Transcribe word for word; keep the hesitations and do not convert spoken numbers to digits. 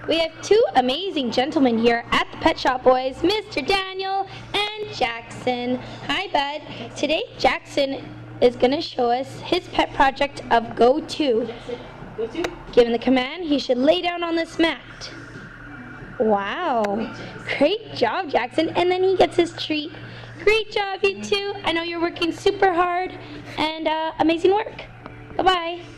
We have two amazing gentlemen here at the Pet Shop Boys, Mister Daniel and Jackson. Hi, bud. Today, Jackson is going to show us his pet project of Go To. Given the command, he should lay down on this mat. Wow. Great job, Jackson. And then he gets his treat. Great job, you two. I know you're working super hard, and uh, amazing work. Bye-bye.